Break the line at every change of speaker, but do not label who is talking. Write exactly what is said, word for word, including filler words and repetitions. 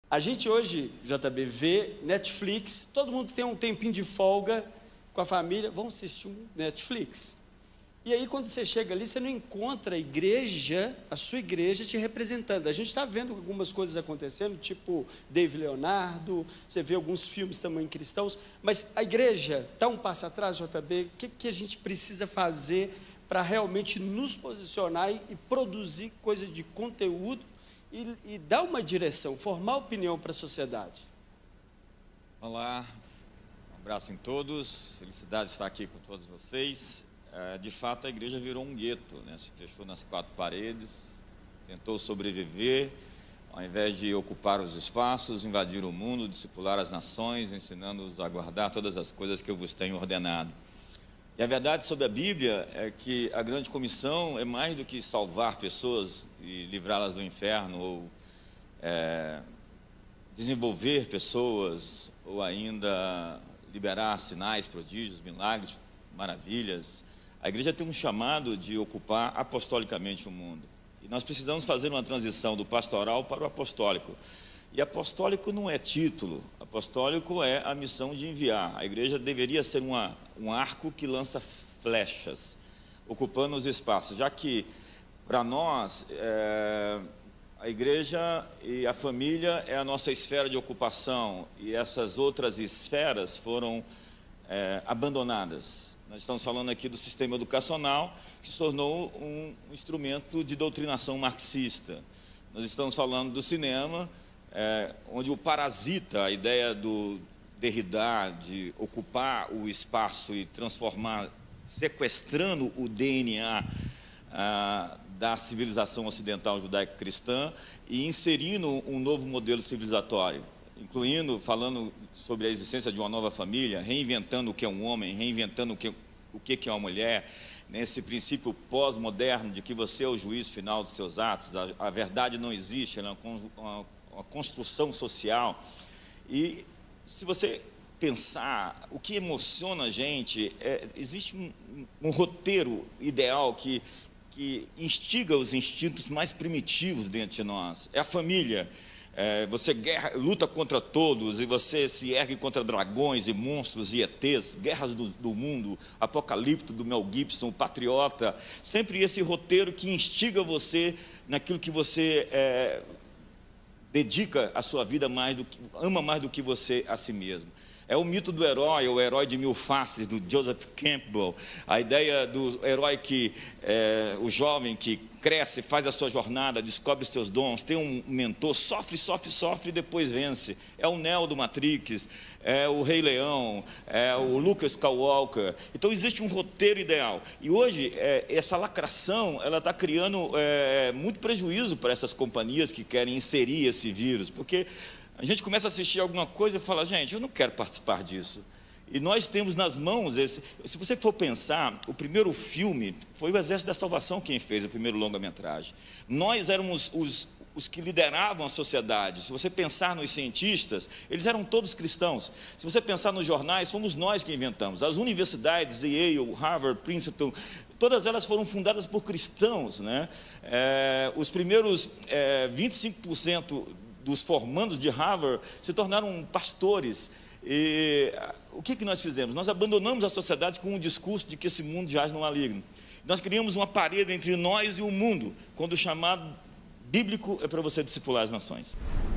A gente hoje, J B, vê Netflix, todo mundo tem um tempinho de folga com a família, vamos assistir um Netflix. E aí, quando você chega ali, você não encontra a igreja, a sua igreja te representando. A gente está vendo algumas coisas acontecendo, tipo David Leonardo, você vê alguns filmes também cristãos, mas a igreja está um passo atrás, J B, o que, que a gente precisa fazer para realmente nos posicionar e, e produzir coisa de conteúdo e, e dar uma direção, formar opinião para a sociedade?
Olá, um abraço em todos, felicidade de estar aqui com todos vocês. De fato, a igreja virou um gueto, né? Se fechou nas quatro paredes, tentou sobreviver, ao invés de ocupar os espaços, invadir o mundo, discipular as nações, ensinando-os a guardar todas as coisas que eu vos tenho ordenado. E a verdade sobre a Bíblia é que a grande comissão é mais do que salvar pessoas e livrá-las do inferno, ou é, desenvolver pessoas, ou ainda liberar sinais, prodígios, milagres, maravilhas. A igreja tem um chamado de ocupar apostolicamente o mundo. E nós precisamos fazer uma transição do pastoral para o apostólico. E apostólico não é título, apostólico é a missão de enviar. A igreja deveria ser uma, um arco que lança flechas, ocupando os espaços, já que, para nós, é, a igreja e a família é a nossa esfera de ocupação, e essas outras esferas foram é, abandonadas. Nós estamos falando aqui do sistema educacional, que se tornou um instrumento de doutrinação marxista. Nós estamos falando do cinema, é, onde o parasita, a ideia do Derrida, de ocupar o espaço e transformar, sequestrando o D N A ah, da civilização ocidental judaico-cristã e inserindo um novo modelo civilizatório, incluindo, falando sobre a existência de uma nova família, reinventando o que é um homem, reinventando o que, o que é uma mulher, nesse princípio pós-moderno de que você é o juiz final dos seus atos, a, a verdade não existe, ela é uma, uma, uma construção social. E se você pensar, o que emociona a gente, é, existe um, um roteiro ideal que, que instiga os instintos mais primitivos dentro de nós, é a família. É, você guerra, luta contra todos, e você se ergue contra dragões e monstros e E Tês, guerras do, do mundo, Apocalipto do Mel Gibson, Patriota, sempre esse roteiro que instiga você naquilo que você é, dedica a sua vida mais do que, ama mais do que você a si mesmo. É o mito do herói, o herói de mil faces, do Joseph Campbell, a ideia do herói que, é, o jovem que cresce, faz a sua jornada, descobre seus dons, tem um mentor, sofre, sofre, sofre e depois vence. É o Neo do Matrix, é o Rei Leão, é o Luke Skywalker. Então existe um roteiro ideal. E hoje, é, essa lacração, ela está criando é, muito prejuízo para essas companhias que querem inserir esse vírus, porque a gente começa a assistir alguma coisa e fala, gente, eu não quero participar disso. E nós temos nas mãos esse... Se você for pensar, o primeiro filme foi o Exército da Salvação quem fez o primeiro longa-metragem. Nós éramos os, os que lideravam a sociedade. Se você pensar nos cientistas, eles eram todos cristãos. Se você pensar nos jornais, fomos nós que inventamos. As universidades, Yale, Harvard, Princeton, todas elas foram fundadas por cristãos, né? É, os primeiros é, vinte e cinco por cento dos formandos de Harvard se tornaram pastores. E o que, que nós fizemos? Nós abandonamos a sociedade com um discurso de que esse mundo jaz no maligno. Nós criamos uma parede entre nós e o mundo, quando o chamado bíblico é para você discipular as nações.